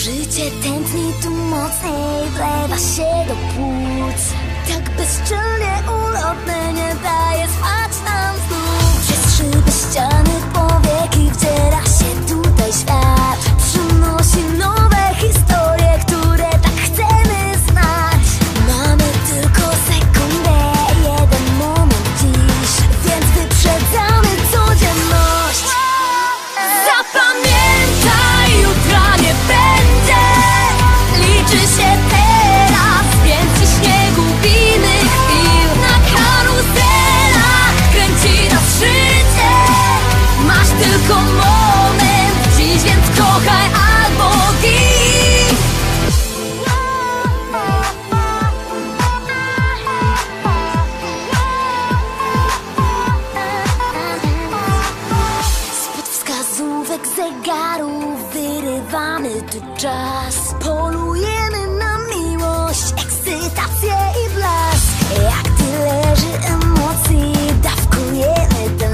Życie tętni tu mocniej, wlewa się do płuc. Tak bezczelnie ulotne, nie daje spać nam znów. Przez szyby, ściany, powieki wdziera się tutaj świat. Przynosi nowe historie, które tak chcemy znać. Mamy tylko sekundę, jeden moment dziś, więc wyprzedzamy codzienność. Zapamiętaj, jutra nie będzie. Liczy się teraz, więc dziś nie gubimy chwil. Na karuzelach kręci nas życie. Masz tylko moment dziś, więc kochaj albo gin. Spod wskazówek zegarów wyrywamy tu czas. Polujemy na miłość, ekscytację i blask. Jak tyle leży emocji, dawkujemy